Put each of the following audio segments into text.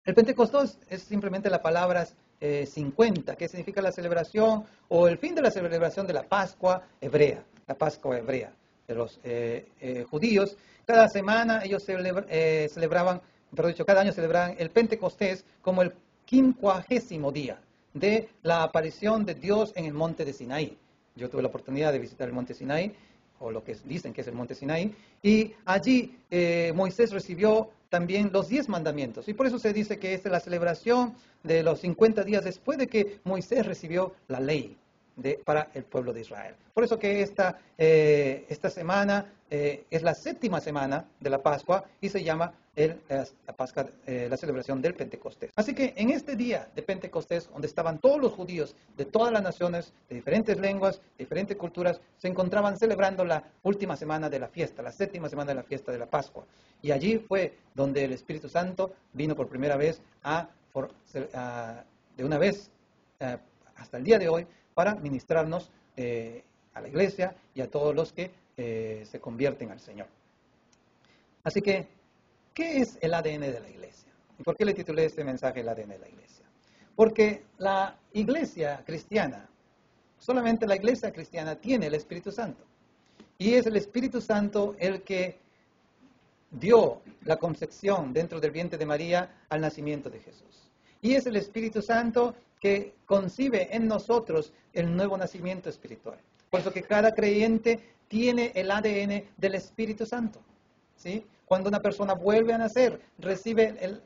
El Pentecostés es simplemente la palabra 50, que significa la celebración o el fin de la celebración de la Pascua hebrea, la Pascua hebrea de los judíos. Cada semana ellos celebraban, perdón dicho, cada año celebraban el Pentecostés como el 50º día de la aparición de Dios en el monte de Sinaí. Yo tuve la oportunidad de visitar el monte Sinaí, o lo que dicen que es el monte Sinaí, y allí Moisés recibió también los 10 mandamientos. Y por eso se dice que es la celebración de los 50 días después de que Moisés recibió la ley para el pueblo de Israel. Por eso que esta semana es la 7ª semana de la Pascua y se llama la celebración del Pentecostés. Así que en este día de Pentecostés, donde estaban todos los judíos de todas las naciones, de diferentes lenguas, de diferentes culturas, se encontraban celebrando la última semana de la fiesta, la 7ª semana de la fiesta de la Pascua. Y allí fue donde el Espíritu Santo vino por primera vez de una vez hasta el día de hoy, para ministrarnos a la iglesia y a todos los que se convierten al Señor. Así que, ¿qué es el ADN de la iglesia? ¿Y por qué le titulé este mensaje el ADN de la iglesia? Porque la iglesia cristiana, solamente la iglesia cristiana tiene el Espíritu Santo. Y es el Espíritu Santo el que dio la concepción dentro del vientre de María al nacimiento de Jesús. Y es el Espíritu Santo que concibe en nosotros el nuevo nacimiento espiritual. Por eso que cada creyente tiene el ADN del Espíritu Santo, ¿sí? Cuando una persona vuelve a nacer, recibe el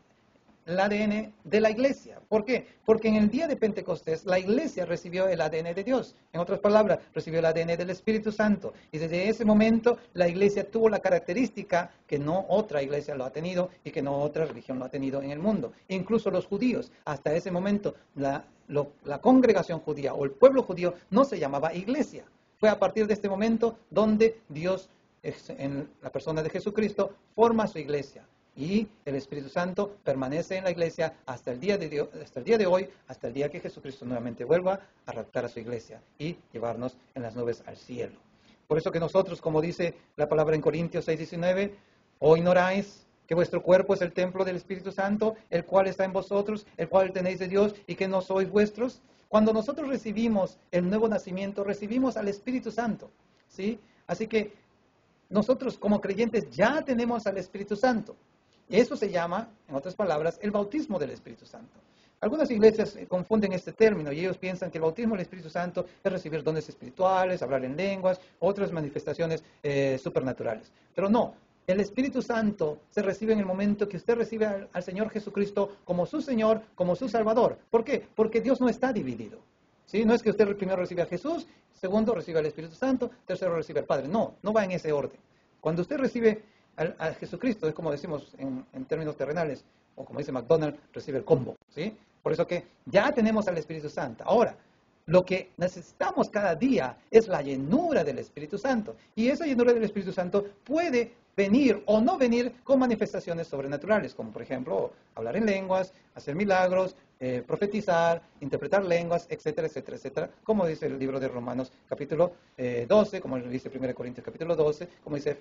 ADN de la iglesia. ¿Por qué? Porque en el día de Pentecostés la iglesia recibió el ADN de Dios. En otras palabras, recibió el ADN del Espíritu Santo. Y desde ese momento la iglesia tuvo la característica que no otra iglesia lo ha tenido y que no otra religión lo ha tenido en el mundo. Incluso los judíos, hasta ese momento, la congregación judía o el pueblo judío no se llamaba iglesia. Fue a partir de este momento donde Dios, en la persona de Jesucristo, forma su iglesia. Y el Espíritu Santo permanece en la iglesia hasta el día de hoy, hasta el día que Jesucristo nuevamente vuelva a raptar a su iglesia y llevarnos en las nubes al cielo. Por eso que nosotros, como dice la palabra en Corintios 6:19, ¿o ignoráis que vuestro cuerpo es el templo del Espíritu Santo, el cual está en vosotros, el cual tenéis de Dios y que no sois vuestros? Cuando nosotros recibimos el nuevo nacimiento, recibimos al Espíritu Santo, ¿sí? Así que nosotros como creyentes ya tenemos al Espíritu Santo. Eso se llama, en otras palabras, el bautismo del Espíritu Santo. Algunas iglesias confunden este término y ellos piensan que el bautismo del Espíritu Santo es recibir dones espirituales, hablar en lenguas, otras manifestaciones supernaturales. Pero no, el Espíritu Santo se recibe en el momento que usted recibe al Señor Jesucristo como su Señor, como su Salvador. ¿Por qué? Porque Dios no está dividido, ¿sí? No es que usted primero recibe a Jesús, segundo recibe al Espíritu Santo, tercero recibe al Padre. No, no va en ese orden. Cuando usted recibe a Jesucristo, es como decimos en términos terrenales, o como dice McDonald's, recibe el combo, ¿sí? Por eso que ya tenemos al Espíritu Santo. Ahora, lo que necesitamos cada día es la llenura del Espíritu Santo. Y esa llenura del Espíritu Santo puede venir o no venir con manifestaciones sobrenaturales, como por ejemplo hablar en lenguas, hacer milagros, profetizar, interpretar lenguas, etcétera, etcétera, etcétera, como dice el libro de Romanos capítulo 12, como dice 1 Corintios capítulo 12, como dice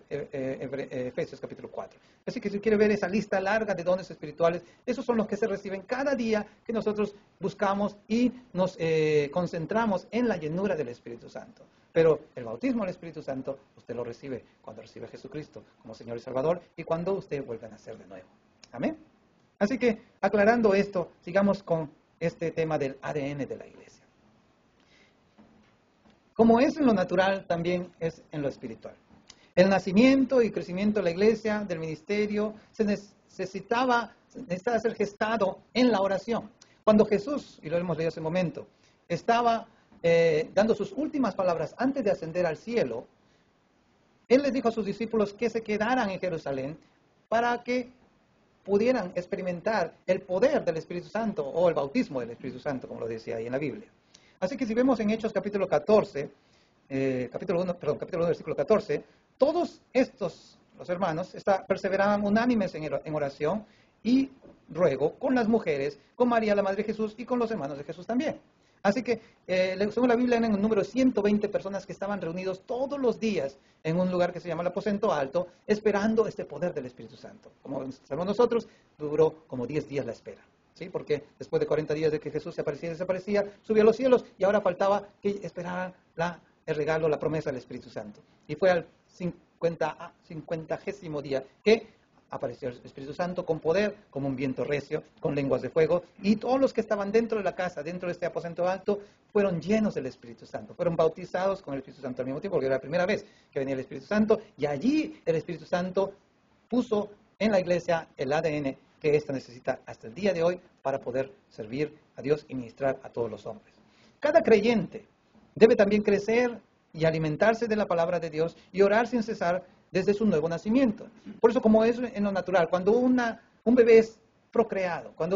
Efesios capítulo 4. Así que si quiere ver esa lista larga de dones espirituales, esos son los que se reciben cada día que nosotros buscamos y nos concentramos en la llenura del Espíritu Santo. Pero el bautismo del Espíritu Santo usted lo recibe cuando recibe a Jesucristo como Señor y Salvador y cuando usted vuelve a nacer de nuevo. Amén. Así que, aclarando esto, sigamos con este tema del ADN de la iglesia. Como es en lo natural, también es en lo espiritual. El nacimiento y crecimiento de la iglesia, del ministerio, necesitaba ser gestado en la oración. Cuando Jesús, y lo hemos leído hace un momento, estaba dando sus últimas palabras antes de ascender al cielo, Él les dijo a sus discípulos que se quedaran en Jerusalén para que pudieran experimentar el poder del Espíritu Santo o el bautismo del Espíritu Santo, como lo decía ahí en la Biblia. Así que si vemos en Hechos capítulo 14, capítulo 1, versículo 14, todos estos, los hermanos, perseveraban unánimes en oración y ruego con las mujeres, con María la Madre de Jesús y con los hermanos de Jesús también. Así que, según la Biblia, eran un número de 120 personas que estaban reunidos todos los días en un lugar que se llama el aposento alto, esperando este poder del Espíritu Santo. Como sabemos nosotros, duró como 10 días la espera. ¿Sí? Porque después de 40 días de que Jesús se aparecía y desaparecía, subió a los cielos y ahora faltaba que esperaran el regalo, la promesa del Espíritu Santo. Y fue al 50º día que apareció el Espíritu Santo con poder, como un viento recio, con lenguas de fuego, y todos los que estaban dentro de la casa, dentro de este aposento alto, fueron llenos del Espíritu Santo, fueron bautizados con el Espíritu Santo al mismo tiempo, porque era la primera vez que venía el Espíritu Santo, y allí el Espíritu Santo puso en la iglesia el ADN que ésta necesita hasta el día de hoy para poder servir a Dios y ministrar a todos los hombres. Cada creyente debe también crecer y alimentarse de la palabra de Dios y orar sin cesar desde su nuevo nacimiento. Por eso, como es en lo natural, cuando un bebé es procreado, cuando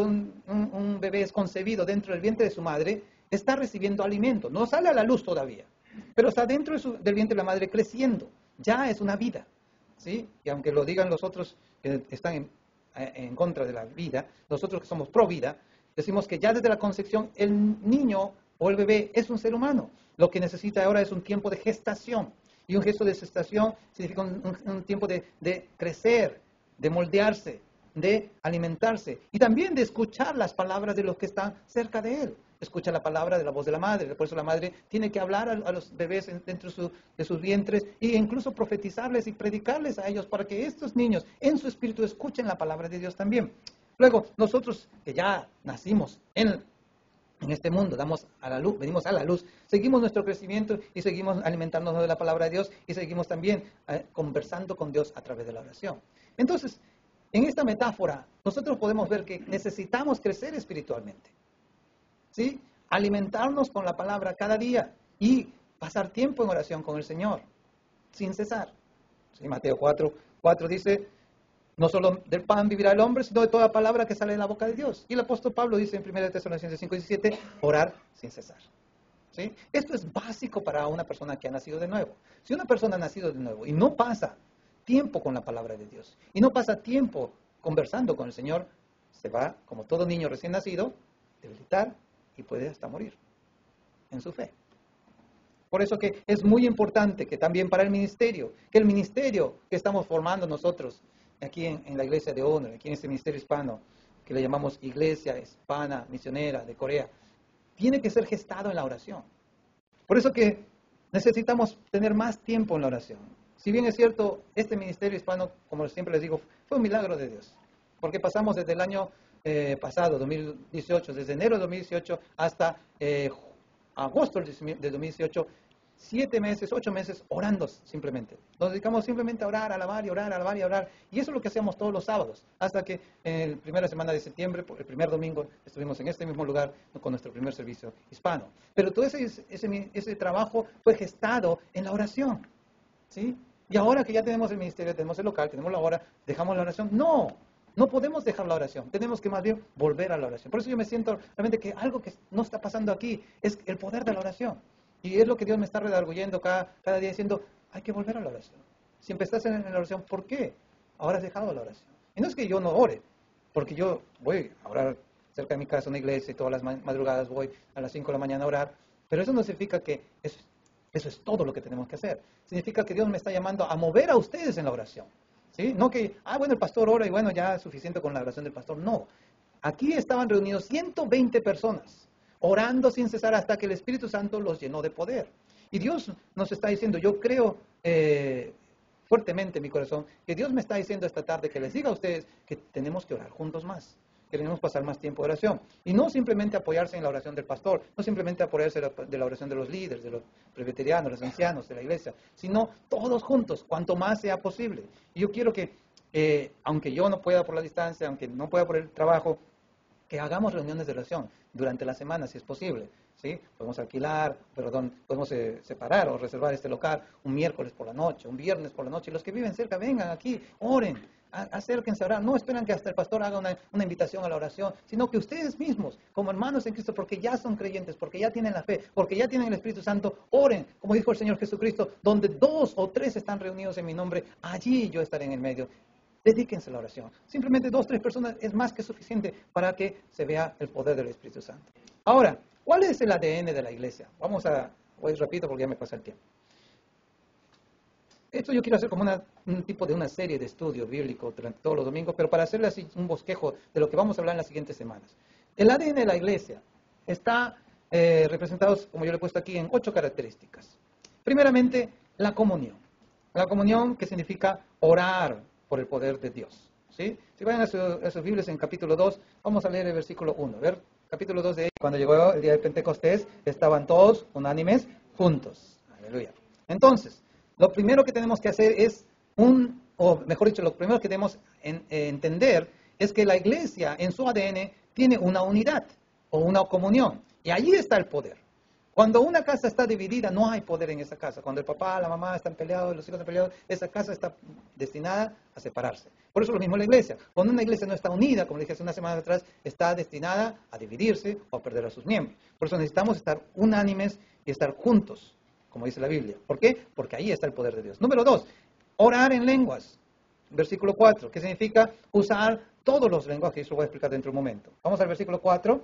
un bebé es concebido dentro del vientre de su madre, está recibiendo alimento. No sale a la luz todavía, pero está dentro del vientre de la madre creciendo. Ya es una vida. ¿Sí? Y aunque lo digan los otros que están en contra de la vida, nosotros que somos pro vida, decimos que ya desde la concepción el niño o el bebé es un ser humano. Lo que necesita ahora es un tiempo de gestación. Y un gesto de gestación significa un tiempo de crecer, de moldearse, de alimentarse y también de escuchar las palabras de los que están cerca de él. Escucha la palabra de la voz de la madre. Por eso la madre tiene que hablar a los bebés dentro de sus vientres e incluso profetizarles y predicarles a ellos para que estos niños en su espíritu escuchen la palabra de Dios también. Luego, nosotros que ya nacimos en este mundo, venimos a la luz, seguimos nuestro crecimiento y seguimos alimentándonos de la palabra de Dios y seguimos también conversando con Dios a través de la oración. Entonces, en esta metáfora, nosotros podemos ver que necesitamos crecer espiritualmente. ¿Sí? Alimentarnos con la palabra cada día y pasar tiempo en oración con el Señor, sin cesar. ¿Sí? Mateo 4 dice, no solo del pan vivirá el hombre, sino de toda palabra que sale de la boca de Dios. Y el apóstol Pablo dice en 1 Tesalonicenses 5:17, orar sin cesar. ¿Sí? Esto es básico para una persona que ha nacido de nuevo. Si una persona ha nacido de nuevo y no pasa tiempo con la palabra de Dios, y no pasa tiempo conversando con el Señor, se va, como todo niño recién nacido, debilitar y puede hasta morir en su fe. Por eso que es muy importante que también para el ministerio que estamos formando nosotros aquí en la iglesia de Honor, aquí en este ministerio hispano, que le llamamos Iglesia Hispana Misionera de Corea, tiene que ser gestado en la oración. Por eso que necesitamos tener más tiempo en la oración. Si bien es cierto, este ministerio hispano, como siempre les digo, fue un milagro de Dios, porque pasamos desde el año pasado, 2018, desde enero de 2018 hasta agosto de 2018, 7 meses, 8 meses orando simplemente. Nos dedicamos simplemente a orar, a alabar y orar, a alabar y orar. Y eso es lo que hacíamos todos los sábados, hasta que en la primera semana de septiembre, el primer domingo, estuvimos en este mismo lugar con nuestro primer servicio hispano. Pero todo ese trabajo fue gestado en la oración. ¿Sí? Y ahora que ya tenemos el ministerio, tenemos el local, tenemos la hora, ¿dejamos la oración? No podemos dejar la oración. Tenemos que más bien volver a la oración. Por eso yo me siento realmente que algo que no está pasando aquí es el poder de la oración. Y es lo que Dios me está redarguyendo cada día diciendo, hay que volver a la oración. Si empezaste en la oración, ¿por qué ahora has dejado la oración? Y no es que yo no ore, porque yo voy a orar cerca de mi casa, una iglesia, y todas las madrugadas voy a las 5 de la mañana a orar, pero eso no significa que eso es todo lo que tenemos que hacer. Significa que Dios me está llamando a mover a ustedes en la oración. ¿Sí? No que, bueno, el pastor ora y bueno, ya es suficiente con la oración del pastor. No. Aquí estaban reunidos 120 personas, orando sin cesar hasta que el Espíritu Santo los llenó de poder. Y Dios nos está diciendo, yo creo fuertemente en mi corazón, que Dios me está diciendo esta tarde que les diga a ustedes que tenemos que orar juntos más. Queremos pasar más tiempo de oración. Y no simplemente apoyarse en la oración del pastor, no simplemente apoyarse de la oración de los líderes, de los presbiterianos, los ancianos de la iglesia, sino todos juntos, cuanto más sea posible. Y yo quiero que, aunque yo no pueda por la distancia, aunque no pueda por el trabajo, que hagamos reuniones de oración durante la semana, si es posible. ¿Sí? Podemos podemos separar o reservar este local un miércoles por la noche, un viernes por la noche. Y los que viven cerca, vengan aquí, oren, acérquense a orar. No esperan que hasta el pastor haga una invitación a la oración, sino que ustedes mismos, como hermanos en Cristo, porque ya son creyentes, porque ya tienen la fe, porque ya tienen el Espíritu Santo, oren, como dijo el Señor Jesucristo, donde 2 o 3 están reunidos en mi nombre, allí yo estaré en el medio. Dedíquense a la oración. Simplemente 2 o 3 personas es más que suficiente para que se vea el poder del Espíritu Santo. Ahora, ¿Cuál es el ADN de la iglesia? Voy repito porque ya me pasa el tiempo. Esto yo quiero hacer como un tipo de una serie de estudios bíblicos durante todos los domingos, pero para hacerle así un bosquejo de lo que vamos a hablar en las siguientes semanas. El ADN de la iglesia está representado, como yo le he puesto aquí, en 8 características. Primeramente, la comunión. La comunión que significa orar por el poder de Dios. ¿Sí? Si vayan a sus Biblias en capítulo 2, vamos a leer el versículo 1. A ver, capítulo 2 de cuando llegó el día de Pentecostés, estaban todos unánimes juntos. Aleluya. Entonces, lo primero que tenemos que hacer es o mejor dicho, lo primero que debemos entender es que la iglesia en su ADN tiene una unidad o una comunión. Y allí está el poder. Cuando una casa está dividida, no hay poder en esa casa. Cuando el papá, la mamá están peleados, los hijos están peleados, esa casa está destinada a separarse. Por eso lo mismo la iglesia. Cuando una iglesia no está unida, como dije hace una semana atrás, está destinada a dividirse o a perder a sus miembros. Por eso necesitamos estar unánimes y estar juntos, como dice la Biblia. ¿Por qué? Porque ahí está el poder de Dios. Número 2, orar en lenguas. Versículo 4, que significa usar todos los lenguajes. Eso lo voy a explicar dentro de un momento. Vamos al versículo 4.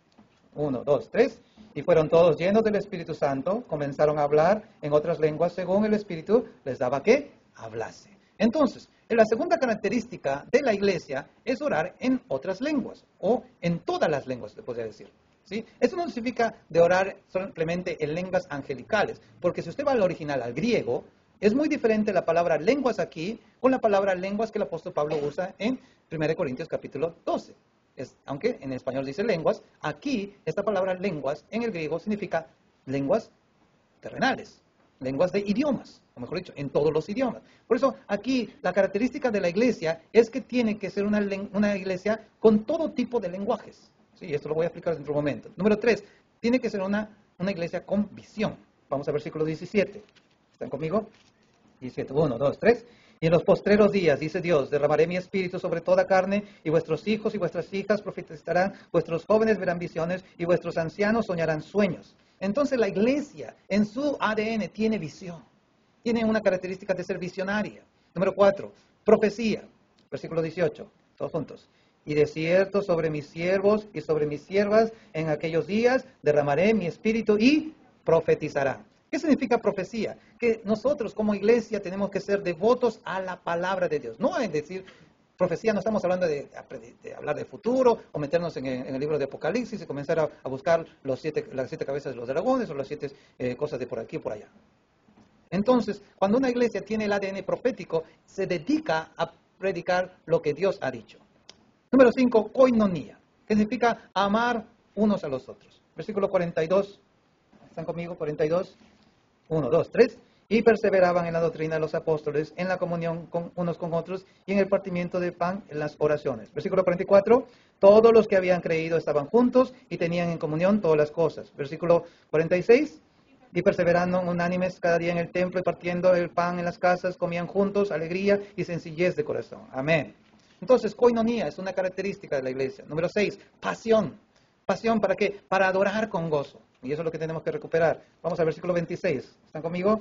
1, 2, 3. Y fueron todos llenos del Espíritu Santo, comenzaron a hablar en otras lenguas según el Espíritu les daba que hablase. Entonces, la segunda característica de la iglesia es orar en otras lenguas, o en todas las lenguas, se podría decir. ¿Sí? Eso no significa de orar simplemente en lenguas angelicales, porque si usted va al original, al griego, es muy diferente la palabra lenguas aquí con la palabra lenguas que el apóstol Pablo usa en 1 Corintios capítulo 12. Aunque en español dice lenguas, aquí esta palabra lenguas en el griego significa lenguas terrenales, lenguas de idiomas, o mejor dicho, en todos los idiomas. Por eso aquí la característica de la iglesia es que tiene que ser una iglesia con todo tipo de lenguajes. Sí, esto lo voy a explicar dentro de un momento. Número 3, tiene que ser una iglesia con visión. Vamos al versículo 17. ¿Están conmigo? 17, 1, 2, 3. Y en los postreros días, dice Dios, derramaré mi espíritu sobre toda carne, y vuestros hijos y vuestras hijas profetizarán, vuestros jóvenes verán visiones, y vuestros ancianos soñarán sueños. Entonces la iglesia en su ADN tiene visión, tiene una característica de ser visionaria. Número 4, profecía, versículo 18, todos juntos. Y de cierto sobre mis siervos y sobre mis siervas en aquellos días derramaré mi espíritu y profetizarán. ¿Qué significa profecía? Que nosotros como iglesia tenemos que ser devotos a la palabra de Dios. No es decir, profecía no estamos hablando de hablar de futuro o meternos en el libro de Apocalipsis y comenzar a buscar las 7 cabezas de los dragones o las 7 cosas de por aquí y por allá. Entonces, cuando una iglesia tiene el ADN profético, se dedica a predicar lo que Dios ha dicho. Número 5, koinonía, que significa amar unos a los otros. Versículo 42, ¿están conmigo? 42. 1, 2, 3, y perseveraban en la doctrina de los apóstoles, en la comunión unos con otros, y en el partimiento de pan, en las oraciones. Versículo 44, todos los que habían creído estaban juntos y tenían en comunión todas las cosas. Versículo 46, y perseverando unánimes cada día en el templo y partiendo el pan en las casas, comían juntos, alegría y sencillez de corazón. Amén. Entonces, koinonía es una característica de la iglesia. Número 6, pasión. ¿Pasión para qué? Para adorar con gozo. Y eso es lo que tenemos que recuperar. Vamos al versículo 26. ¿Están conmigo?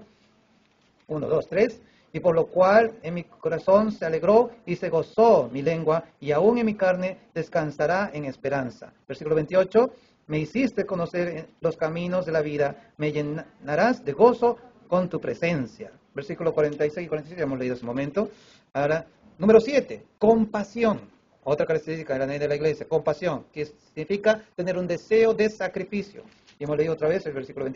1, 2, 3. Y por lo cual en mi corazón se alegró y se gozó mi lengua, y aún en mi carne descansará en esperanza. Versículo 28. Me hiciste conocer los caminos de la vida, me llenarás de gozo con tu presencia. Versículo 46 y 47, ya hemos leído ese momento. Ahora, número 7, compasión. Otra característica de la ley de la iglesia, compasión, que significa tener un deseo de sacrificio. Y hemos leído otra vez el versículo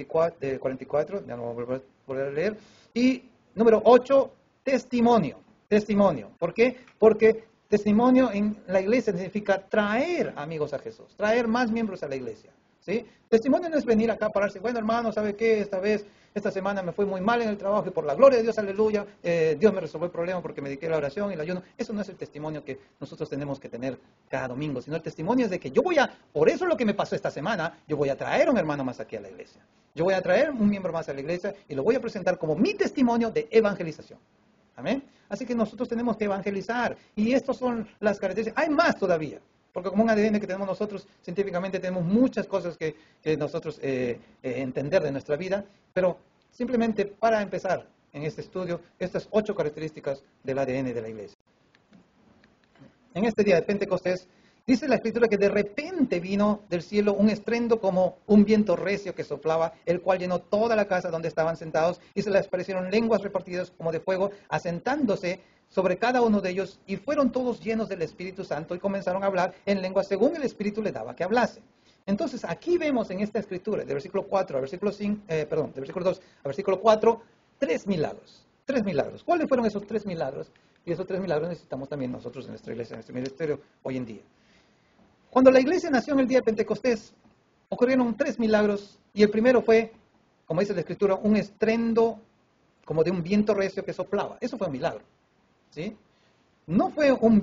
44, ya no vamos a volver a leer. Y número 8, testimonio. Testimonio. ¿Por qué? Porque testimonio en la iglesia significa traer amigos a Jesús, traer más miembros a la iglesia. ¿Sí? Testimonio no es venir acá a pararse, bueno hermano, ¿sabe qué? Esta semana me fue muy mal en el trabajo y por la gloria de Dios, aleluya, Dios me resolvió el problema porque me dediqué a la oración y el ayuno. Eso no es el testimonio que nosotros tenemos que tener cada domingo, sino el testimonio es de que por eso es lo que me pasó esta semana, yo voy a traer a un hermano más aquí a la iglesia. Yo voy a traer un miembro más a la iglesia y lo voy a presentar como mi testimonio de evangelización. Amén. Así que nosotros tenemos que evangelizar y estas son las características. Hay más todavía. Porque como un ADN que tenemos nosotros, científicamente tenemos muchas cosas que nosotros entender de nuestra vida, pero simplemente para empezar en este estudio, estas 8 características del ADN de la iglesia. En este día de Pentecostés, Dice la Escritura que de repente vino del cielo un estruendo como un viento recio que soplaba, el cual llenó toda la casa donde estaban sentados, y se les parecieron lenguas repartidas como de fuego, asentándose sobre cada uno de ellos, y fueron todos llenos del Espíritu Santo y comenzaron a hablar en lenguas según el Espíritu les daba que hablase. Entonces, aquí vemos en esta Escritura, del versículo 4 al versículo 5, del versículo 2 al versículo 4, tres milagros. Tres milagros. ¿Cuáles fueron esos tres milagros? Y esos tres milagros necesitamos también nosotros en nuestra iglesia, en nuestro ministerio hoy en día. Cuando la iglesia nació en el día de Pentecostés, ocurrieron tres milagros, y el primero fue, como dice la Escritura, un estruendo como de un viento recio que soplaba. Eso fue un milagro, ¿sí? No fue un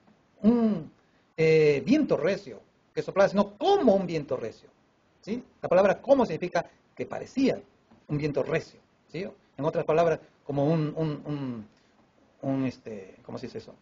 viento recio que soplaba, sino como un viento recio, ¿sí? La palabra como significa que parecía un viento recio, ¿sí? En otras palabras, como ¿cómo se dice eso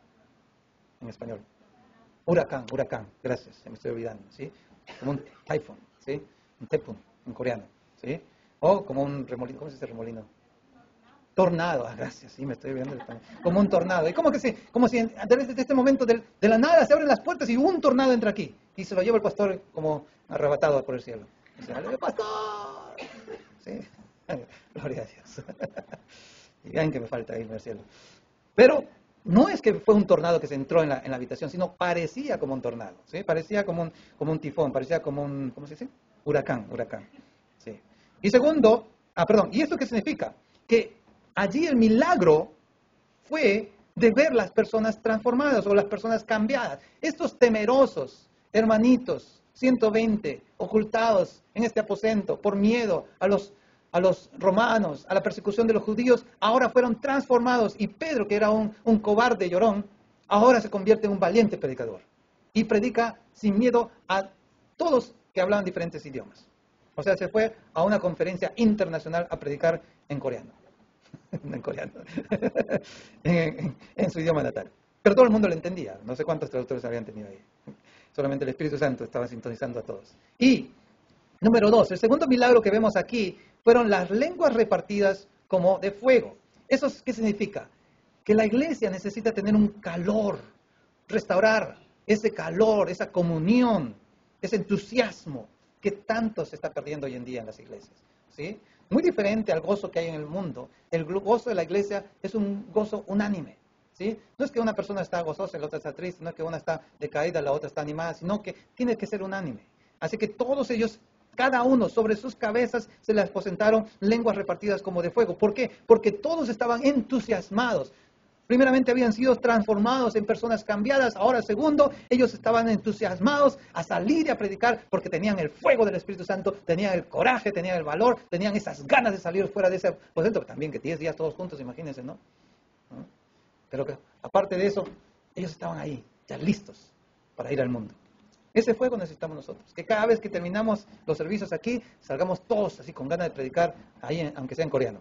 en español? Huracán, gracias, se me estoy olvidando, ¿sí? Como un typhoon, ¿sí? Un tepun, en coreano, ¿sí? O como un remolino, ¿cómo se dice remolino? Tornado, gracias, sí, me estoy olvidando. Como un tornado. Y como si desde este momento de la nada se abren las puertas y un tornado entra aquí. Y se lo lleva el pastor como arrebatado por el cielo. Dice, ¡ale, pastor! ¿Sí? Gloria a Dios. Y vean que me falta irme al cielo. Pero no es que fue un tornado que se entró en la habitación, sino parecía como un tornado, ¿sí? Parecía como un tifón, parecía como un, ¿cómo se dice? Huracán, ¿sí? Y segundo, ¿y esto qué significa? Que allí el milagro fue de ver las personas transformadas o las personas cambiadas. Estos temerosos hermanitos, 120, ocultados en este aposento por miedo a los romanos, a la persecución de los judíos, ahora fueron transformados, y Pedro, que era un cobarde llorón, ahora se convierte en un valiente predicador y predica sin miedo a todos que hablaban diferentes idiomas. O sea, se fue a una conferencia internacional a predicar en coreano. No en coreano, en su idioma natal. Pero todo el mundo lo entendía. No sé cuántos traductores habían tenido ahí. Solamente el Espíritu Santo estaba sintonizando a todos. Y, número 2, el segundo milagro que vemos aquí fueron las lenguas repartidas como de fuego. ¿Eso qué significa? Que la iglesia necesita tener un calor, restaurar ese calor, esa comunión, ese entusiasmo que tanto se está perdiendo hoy en día en las iglesias, ¿sí? Muy diferente al gozo que hay en el mundo. El gozo de la iglesia es un gozo unánime, ¿sí? No es que una persona está gozosa y la otra está triste, no es que una está decaída y la otra está animada, sino que tiene que ser unánime. Así que todos ellos, cada uno sobre sus cabezas, se les aposentaron lenguas repartidas como de fuego. ¿Por qué? Porque todos estaban entusiasmados. Primeramente habían sido transformados en personas cambiadas. Ahora, segundo, ellos estaban entusiasmados a salir y a predicar porque tenían el fuego del Espíritu Santo, tenían el coraje, tenían el valor, tenían esas ganas de salir fuera de ese aposento. También que 10 días todos juntos, imagínense, ¿no? Pero que, aparte de eso, ellos estaban ahí, ya listos para ir al mundo. Ese fuego necesitamos nosotros. Que cada vez que terminamos los servicios aquí, salgamos todos así con ganas de predicar, ahí, aunque sea en coreano.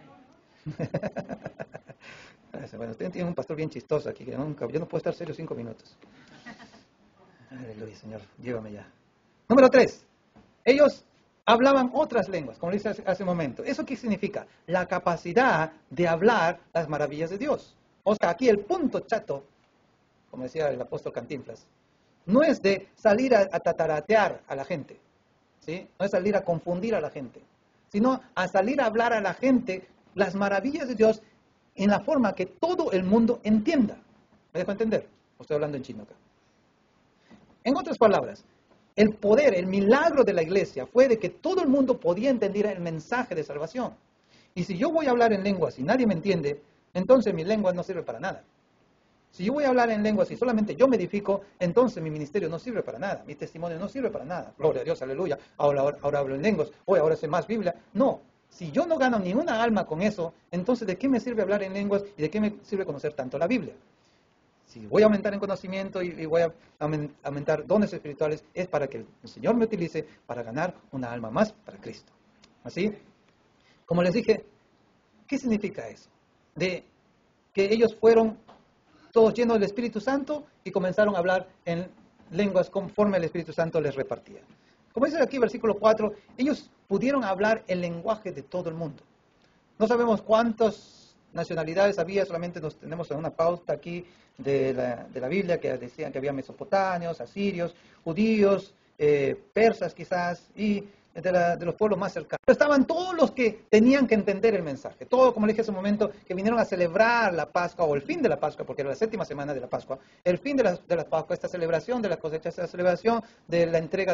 Bueno, usted tiene un pastor bien chistoso aquí, que yo no puedo estar serio 5 minutos. Aleluya, Señor, llévame ya. Número 3, ellos hablaban otras lenguas, como le dije hace un momento. ¿Eso qué significa? La capacidad de hablar las maravillas de Dios. O sea, aquí el punto chato, como decía el apóstol Cantinflas, no es de salir a tataratear a la gente, ¿sí? No es salir a confundir a la gente, sino a salir a hablar a la gente las maravillas de Dios en la forma que todo el mundo entienda. ¿Me dejo entender? Estoy hablando en chino acá. En otras palabras, el poder, el milagro de la iglesia fue de que todo el mundo podía entender el mensaje de salvación. Y si yo voy a hablar en lenguas y nadie me entiende, entonces mi lengua no sirve para nada. Si yo voy a hablar en lenguas y solamente yo me edifico, entonces mi ministerio no sirve para nada, mi testimonio no sirve para nada. Gloria a Dios, aleluya, ahora hablo en lenguas, ahora sé más Biblia. No, si yo no gano ni una alma con eso, entonces ¿de qué me sirve hablar en lenguas y de qué me sirve conocer tanto la Biblia? Si voy a aumentar en conocimiento y voy a aumentar dones espirituales, es para que el Señor me utilice para ganar una alma más para Cristo. ¿Así? Como les dije, ¿qué significa eso? De que ellos fueron todos llenos del Espíritu Santo y comenzaron a hablar en lenguas conforme el Espíritu Santo les repartía. Como dice aquí versículo 4, ellos pudieron hablar el lenguaje de todo el mundo. No sabemos cuántos nacionalidades había, solamente nos tenemos una pauta aquí de la Biblia que decían que había mesopotamios, asirios, judíos, persas quizás, y de los pueblos más cercanos. Pero estaban todos los que tenían que entender el mensaje, todos, como le dije hace un momento, que vinieron a celebrar la Pascua o el fin de la Pascua, porque era la séptima semana de la Pascua, el fin de la Pascua, esta celebración de la cosecha, esta celebración de la entrega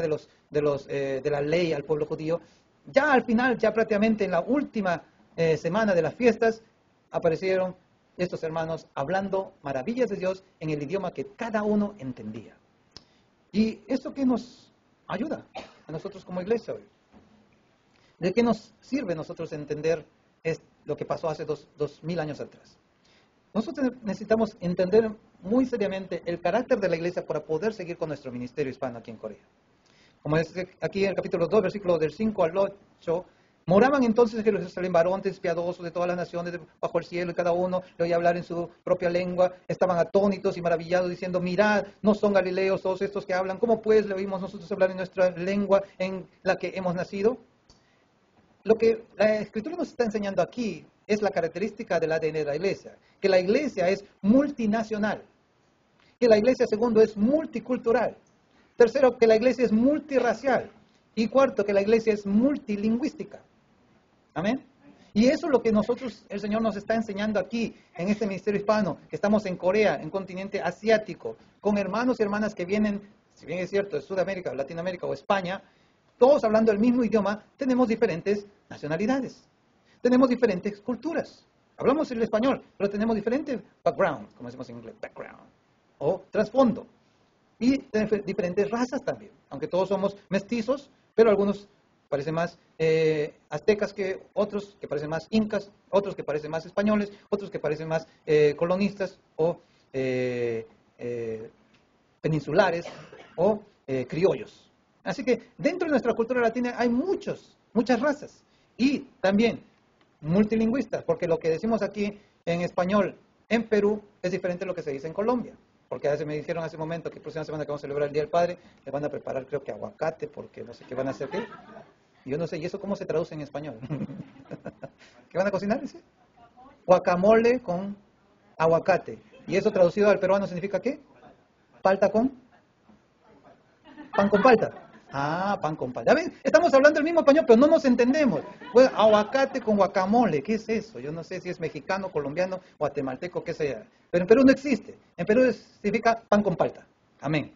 de la ley al pueblo judío. Ya al final, ya prácticamente en la última semana de las fiestas, aparecieron estos hermanos hablando maravillas de Dios en el idioma que cada uno entendía. ¿Y esto qué nos ayuda a nosotros como iglesia hoy? ¿De qué nos sirve nosotros entender lo que pasó hace 2000 años atrás? Nosotros necesitamos entender muy seriamente el carácter de la iglesia para poder seguir con nuestro ministerio hispano aquí en Corea. Como es aquí en el capítulo 2, versículo del 5 al 8, moraban entonces en Jerusalén varones piadosos de todas las naciones bajo el cielo, y cada uno le oía hablar en su propia lengua. Estaban atónitos y maravillados, diciendo: mirad, no son galileos todos estos que hablan. ¿Cómo pues le oímos nosotros hablar en nuestra lengua en la que hemos nacido? Lo que la Escritura nos está enseñando aquí es la característica del ADN de la iglesia, que la iglesia es multinacional, que la iglesia, segundo, es multicultural. Tercero, que la iglesia es multirracial. Y cuarto, que la iglesia es multilingüística. Amén. Y eso es lo que el Señor nos está enseñando aquí, en este ministerio hispano, que estamos en Corea, en continente asiático, con hermanos y hermanas que vienen, si bien es cierto, de Sudamérica, Latinoamérica o España, todos hablando el mismo idioma. Tenemos diferentes nacionalidades, tenemos diferentes culturas. Hablamos el español, pero tenemos diferentes background, como decimos en inglés, background, o trasfondo. Y diferentes razas también, aunque todos somos mestizos, pero algunos parecen más aztecas que otros, que parecen más incas, otros que parecen más españoles, otros que parecen más colonistas o peninsulares o criollos. Así que dentro de nuestra cultura latina hay muchas razas y también multilingüistas, porque lo que decimos aquí en español en Perú es diferente a lo que se dice en Colombia. Porque a veces me dijeron hace un momento que la próxima semana que vamos a celebrar el Día del Padre, le van a preparar, creo que aguacate, porque no sé qué van a hacer. ¿Qué? Yo no sé, ¿y eso cómo se traduce en español? ¿Qué van a cocinar? Dice. Guacamole con aguacate. ¿Y eso traducido al peruano significa qué? ¿Palta con? Pan con palta. Ah, pan con palta. ¿Ven? Estamos hablando el mismo español, pero no nos entendemos. Pues, aguacate con guacamole, ¿qué es eso? Yo no sé si es mexicano, colombiano, guatemalteco, qué sea. Pero en Perú no existe. En Perú significa pan con palta. Amén.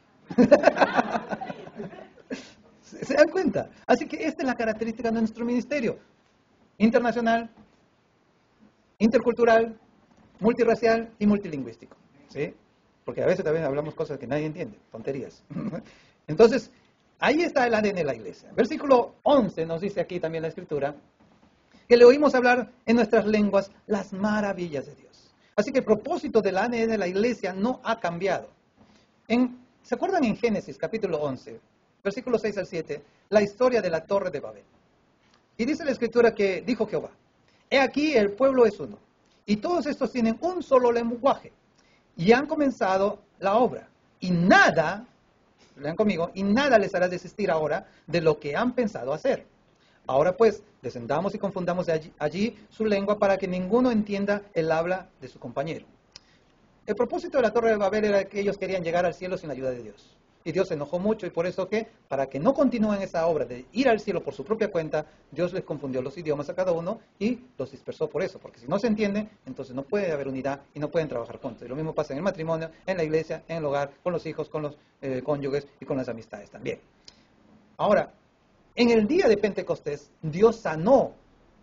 ¿Se dan cuenta? Así que esta es la característica de nuestro ministerio. Internacional, intercultural, multirracial y multilingüístico. ¿Sí? Porque a veces también hablamos cosas que nadie entiende, tonterías. Entonces, ahí está el ADN de la iglesia. Versículo 11 nos dice aquí también la Escritura, que le oímos hablar en nuestras lenguas las maravillas de Dios. Así que el propósito del ADN de la iglesia no ha cambiado. ¿Se acuerdan en Génesis capítulo 11, versículos 6 al 7, la historia de la torre de Babel? Y dice la Escritura que dijo Jehová: he aquí el pueblo es uno, y todos estos tienen un solo lenguaje, y han comenzado la obra, y nada, lean conmigo, y nada les hará desistir ahora de lo que han pensado hacer. Ahora pues, descendamos y confundamos allí su lengua para que ninguno entienda el habla de su compañero. El propósito de la Torre de Babel era que ellos querían llegar al cielo sin la ayuda de Dios. Y Dios se enojó mucho, y por eso que, para que no continúen esa obra de ir al cielo por su propia cuenta, Dios les confundió los idiomas a cada uno y los dispersó por eso. Porque si no se entienden, entonces no puede haber unidad y no pueden trabajar juntos. Y lo mismo pasa en el matrimonio, en la iglesia, en el hogar, con los hijos, con los cónyuges y con las amistades también. Ahora, en el día de Pentecostés, Dios sanó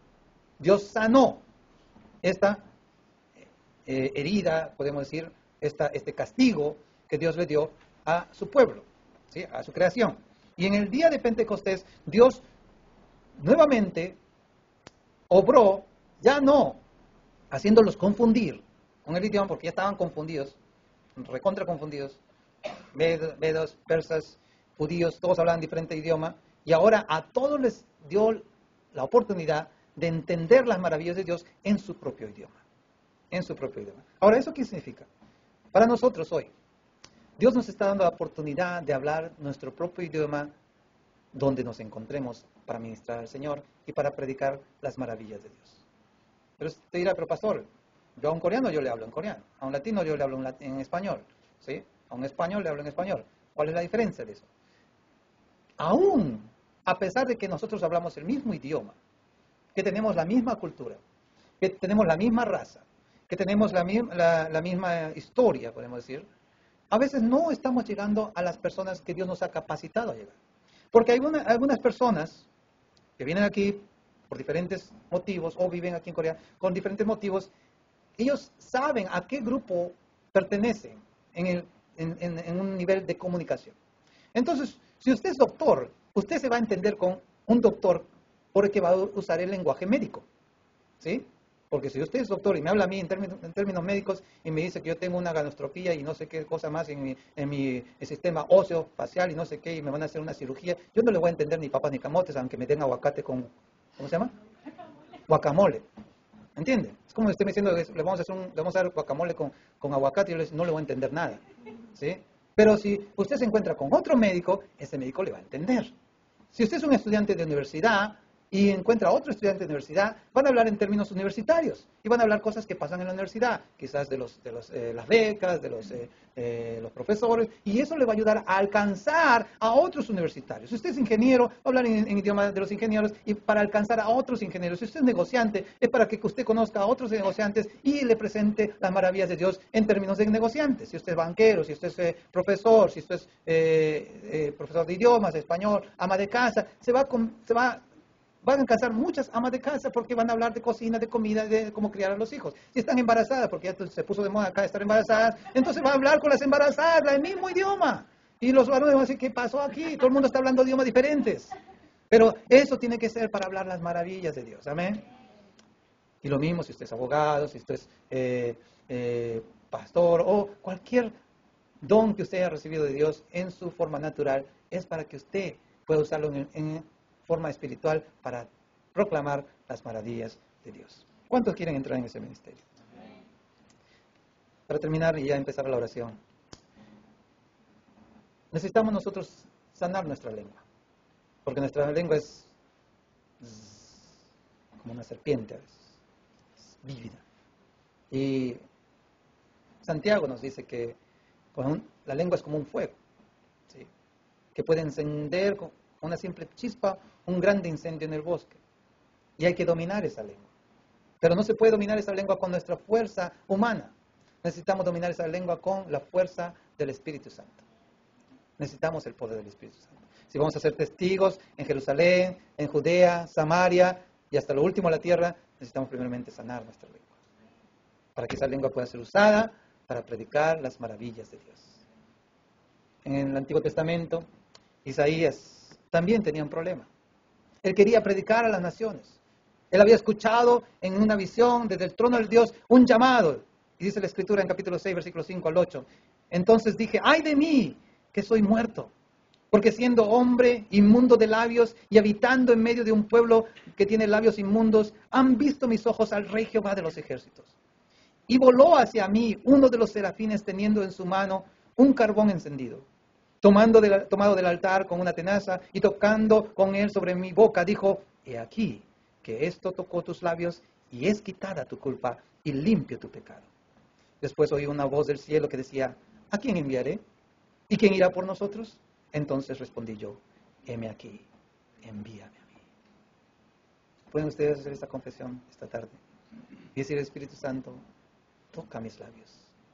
esta herida, podemos decir, este castigo que Dios le dio a su pueblo, ¿sí? A su creación. Y en el día de Pentecostés, Dios nuevamente obró, ya no haciéndolos confundir con el idioma, porque ya estaban confundidos, recontra confundidos, medos, persas, judíos, todos hablaban diferente idioma, y ahora a todos les dio la oportunidad de entender las maravillas de Dios en su propio idioma. En su propio idioma. Ahora, ¿eso qué significa? Para nosotros hoy, Dios nos está dando la oportunidad de hablar nuestro propio idioma donde nos encontremos para ministrar al Señor y para predicar las maravillas de Dios. Pero te dirá, pero pastor, Yo a un coreano yo le hablo en coreano, a un latino yo le hablo en español, ¿sí? A un español le hablo en español. ¿Cuál es la diferencia de eso? Aún, a pesar de que nosotros hablamos el mismo idioma, que tenemos la misma cultura, que tenemos la misma raza, que tenemos la misma historia, podemos decir, a veces no estamos llegando a las personas que Dios nos ha capacitado a llegar. Porque hay algunas personas que vienen aquí por diferentes motivos, o viven aquí en Corea con diferentes motivos, ellos saben a qué grupo pertenecen en un nivel de comunicación. Entonces, si usted es doctor, usted se va a entender con un doctor porque va a usar el lenguaje médico, ¿sí? Porque si usted es doctor y me habla a mí en términos médicos y me dice que yo tengo una gastroscopía y no sé qué cosa más en mi sistema óseo facial y no sé qué, y me van a hacer una cirugía, yo no le voy a entender ni papas ni camotes, aunque me den aguacate con, ¿cómo se llama? Guacamole. ¿Entiende? Es como usted me diciendo que le vamos a dar guacamole con aguacate y yo no le voy a entender nada, ¿sí? Pero si usted se encuentra con otro médico, ese médico le va a entender. Si usted es un estudiante de universidad y encuentra a otro estudiante de universidad, van a hablar en términos universitarios y van a hablar cosas que pasan en la universidad, quizás de las becas, de los profesores, y eso le va a ayudar a alcanzar a otros universitarios. Si usted es ingeniero, va a hablar en idioma de los ingenieros y para alcanzar a otros ingenieros. Si usted es negociante, es para que usted conozca a otros negociantes y le presente las maravillas de Dios en términos de negociantes. Si usted es banquero, si usted es profesor, si usted es profesor de idiomas, español, ama de casa, van a alcanzar muchas amas de casa porque van a hablar de cocina, de comida, de cómo criar a los hijos. Si están embarazadas, porque ya se puso de moda acá estar embarazadas, entonces va a hablar con las embarazadas el mismo idioma. Y los varones van a decir, ¿qué pasó aquí? Todo el mundo está hablando idiomas diferentes. Pero eso tiene que ser para hablar las maravillas de Dios. Amén. Y lo mismo si usted es abogado, si usted es pastor o cualquier don que usted haya recibido de Dios en su forma natural, es para que usted pueda usarlo en forma espiritual para proclamar las maravillas de Dios. ¿Cuántos quieren entrar en ese ministerio? Para terminar y ya empezar la oración. Necesitamos nosotros sanar nuestra lengua, porque nuestra lengua es como una serpiente a veces, es vívida. Y Santiago nos dice que la lengua es como un fuego, ¿sí? Que puede encender con una simple chispa un grande incendio en el bosque. Y hay que dominar esa lengua. Pero no se puede dominar esa lengua con nuestra fuerza humana. Necesitamos dominar esa lengua con la fuerza del Espíritu Santo. Necesitamos el poder del Espíritu Santo. Si vamos a ser testigos en Jerusalén, en Judea, Samaria y hasta lo último de la tierra, necesitamos primeramente sanar nuestra lengua. Para que esa lengua pueda ser usada para predicar las maravillas de Dios. En el Antiguo Testamento, Isaías también tenía un problema. Él quería predicar a las naciones. Él había escuchado en una visión desde el trono del Dios un llamado. Y dice la Escritura en capítulo 6, versículos 5 al 8. Entonces dije, ¡ay de mí, que soy muerto! Porque siendo hombre inmundo de labios y habitando en medio de un pueblo que tiene labios inmundos, han visto mis ojos al Rey Jehová de los ejércitos. Y voló hacia mí uno de los serafines teniendo en su mano un carbón encendido. Tomado del altar con una tenaza y tocando con él sobre mi boca, dijo, he aquí que esto tocó tus labios y es quitada tu culpa y limpio tu pecado. Después oí una voz del cielo que decía, ¿a quién enviaré? ¿Y quién irá por nosotros? Entonces respondí yo, heme aquí, envíame a mí. ¿Pueden ustedes hacer esta confesión esta tarde? Y decir, Espíritu Santo, toca mis labios.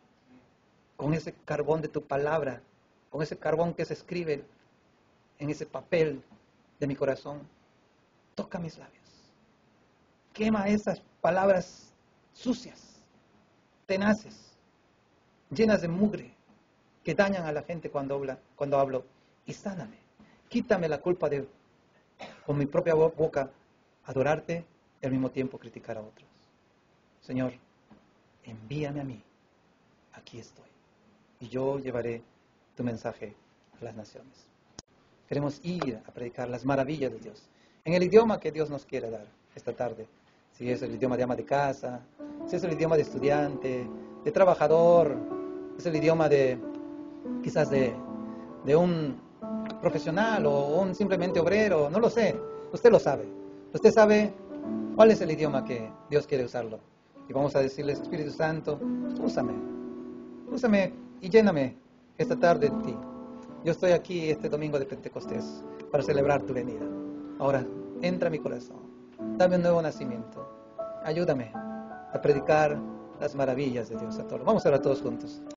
Con ese carbón de tu palabra, con ese carbón que se escribe en ese papel de mi corazón, toca mis labios. Quema esas palabras sucias, tenaces, llenas de mugre, que dañan a la gente cuando hablo, y sáname. Quítame la culpa de, con mi propia boca, adorarte y al mismo tiempo criticar a otros. Señor, envíame a mí, aquí estoy, y yo llevaré tu mensaje a las naciones. Queremos ir a predicar las maravillas de Dios, en el idioma que Dios nos quiere dar esta tarde. Si es el idioma de ama de casa, si es el idioma de estudiante, de trabajador, es el idioma quizás de un profesional o un simplemente obrero, no lo sé. Usted lo sabe. Usted sabe cuál es el idioma que Dios quiere usarlo. Y vamos a decirle, Espíritu Santo, úsame, úsame y lléname esta tarde de ti. Yo estoy aquí este domingo de Pentecostés para celebrar tu venida. Ahora, entra a mi corazón, dame un nuevo nacimiento. Ayúdame a predicar las maravillas de Dios a todos. Vamos a orar todos juntos.